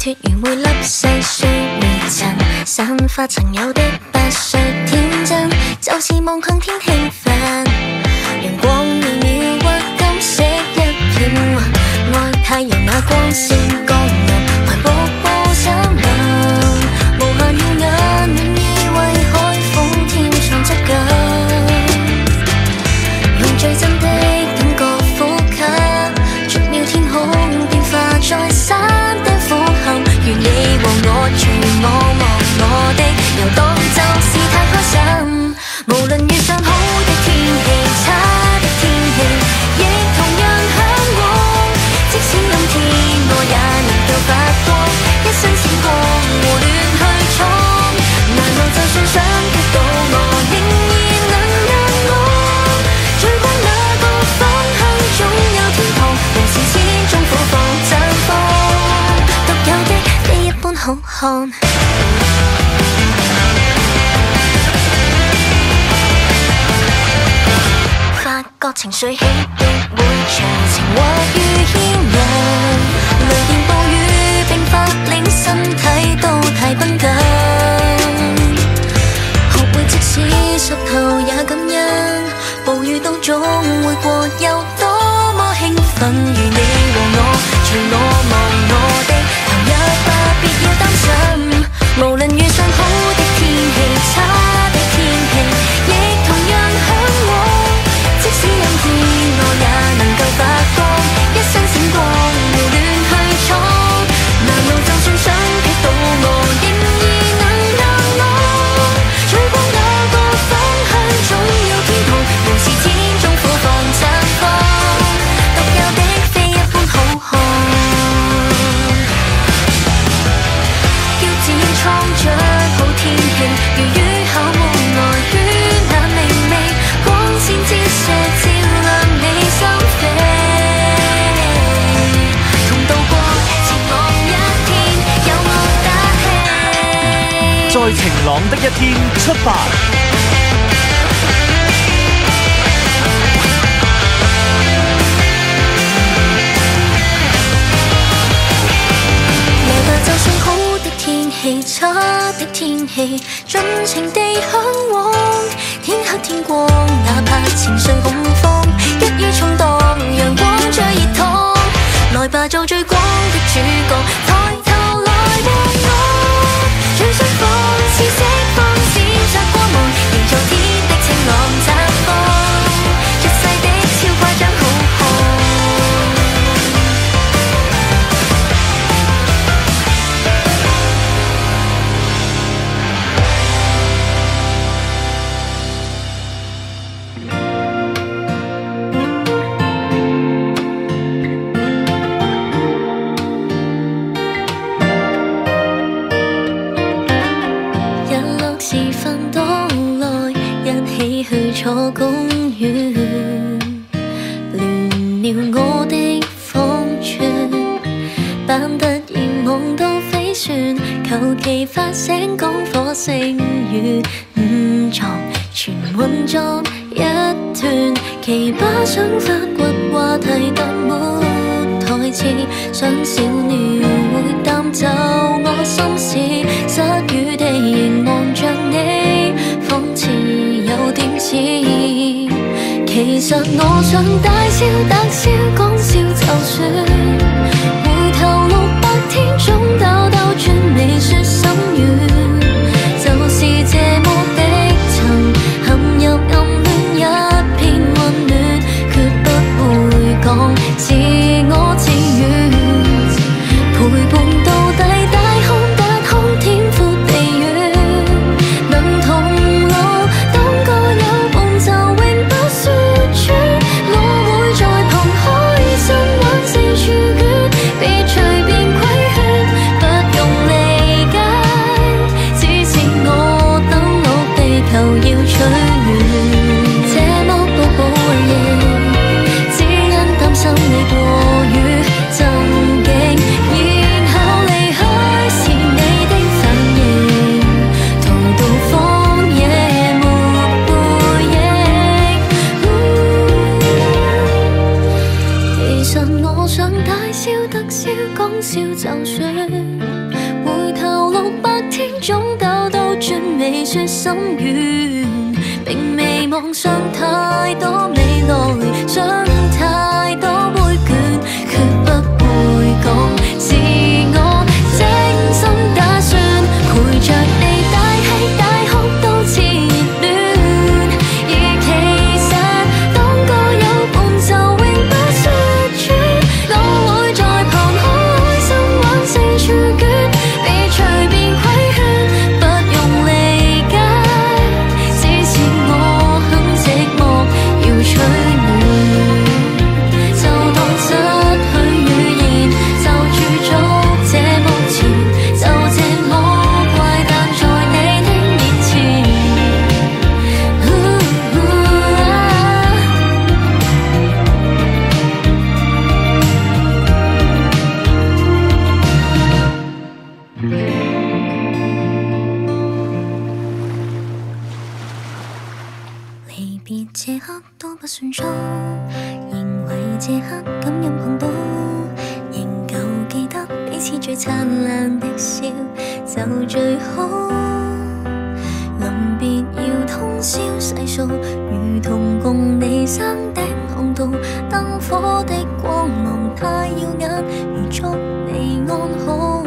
脱如每粒細碎微塵，散發曾有的8歲天真，就是望向天興奮，陽光渺渺或金色一片雲，愛太陽那光線降臨，懷抱抱相能，無限耀眼，願意為海風添上質感，用最真的感覺呼吸，逐秒天空變化在山頂俯瞰，如你和我隨我望我的遊蕩就是太開心，無論遇上好的天氣差的天氣，亦同樣向往，即使今天我也能夠發光，一身閃光胡亂去闖，難道就算想得到我仍然能讓我追光那個方向總有天堂，無視千種苦況綻放，獨有的非一般好看。發覺情緒起伏會長情或遇牽引，雷電暴雨並發令身體都太繃緊，學會即使濕透也感恩，暴雨都總會過，有多麼興奮，如你和我隨我望我的投入吧，別要擔心，無論遇上好的天氣差的天氣，亦同樣向往，即使今天我也能夠發光，一身閃光胡亂去闖，難道就算想劈到我仍然能讓我追光那個方向總有天堂，無視千種苦況綻放，獨有的非一般好看，驕子創着好天氣，如雨口門內於那明媚光線折射照亮你心扉，同渡過晴朗一天，有我打氣， 在晴朗的一天出發。 來吧，就算好的天氣差的天氣，盡情地向往，天黑天光，哪怕情緒恐慌，一於充當陽光最熱燙，來吧，做最光的主角，抬頭來望我，最想放肆釋放閃着光芒，營造天的晴朗綻放，絕世的超誇張好看。坐公園，亂了我的方寸，扮突然望到飛船，求其發聲講火星語，撞全混作一團，奇葩想發掘話題但沒台詞，想小鳥會擔走我心事，失語地凝望着你，仿似有點似，其實我想大笑特笑講笑就算，回頭600天總兜兜轉未說心願，就是這麼的曾陷入暗戀一片溫暖，決不會講自我自願，陪伴到底大看大看天闊地遠，能同路當個有伴就永不說穿，我會在旁開心。 我想大笑特笑，講笑就算。回頭600天總鬥到盡未說心願，並未妄想太多未來，想太多杯卷，決不會講是我精心打算，陪着你大喜大哭都似熱戀，而其實當個有伴就永不說穿，我會在旁可開心玩四處捲，別隨便規勸，不用理解，只是我很寂寞要取暖，就當失去語言，就駐足這幕前，就這麼怪誕在你的面前。離別這刻都不算早，認為這刻感應碰到，仍舊記得彼此最燦爛的笑就最好。臨別要通宵細數，如同共你山頂看到燈火的光芒太耀眼，如祝你安好。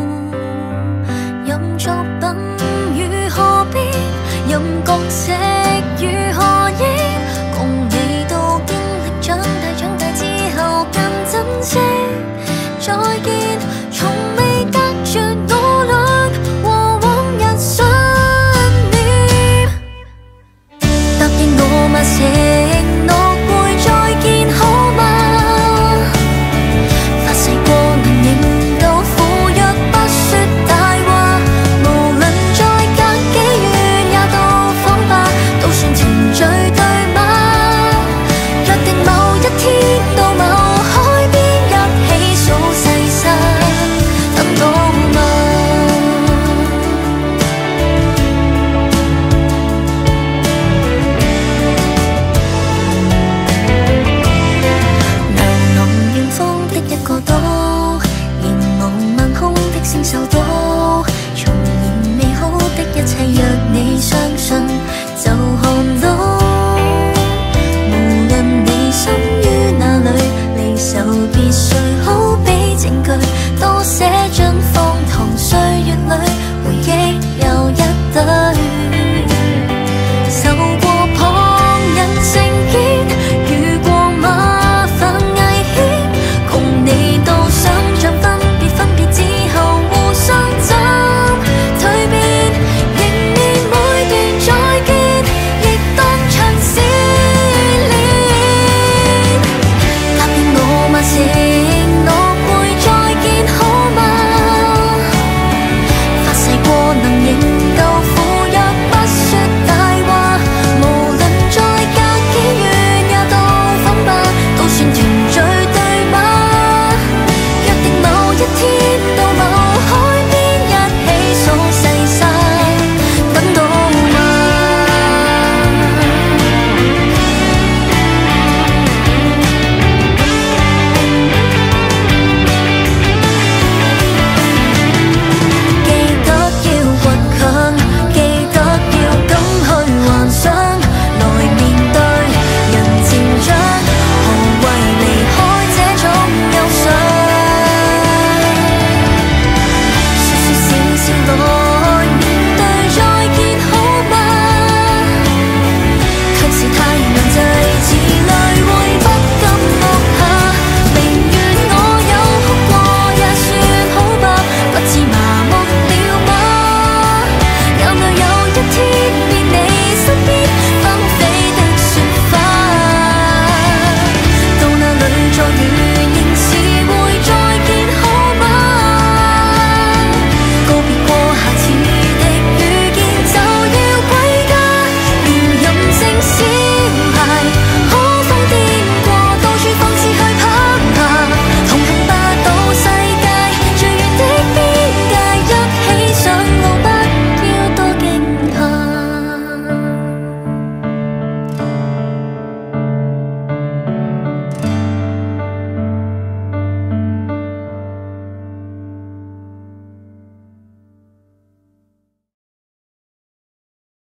任作品如何變，任角色如何演，共你都經歷長大之後更珍惜。再見，從未隔絕我倆和往日想念。答應我嗎？承諾會再見好嗎？發誓過能認到赴約不說大話，無論再隔幾遠也到訪吧，都算程序對嗎？約定某一天到某海邊一起數細沙，等我嗎？流浪遠方的一個島，凝望晚空的星宿島，重現美好的一切，若你相信就看到。無論你身於哪裏，離愁別緒